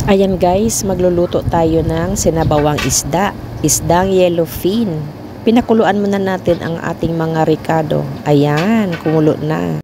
Ayan guys, magluluto tayo ng sinabawang isda, isdang yellowfin. Pinakuluan muna natin ang ating mga ricado. Ayan, kumulo na.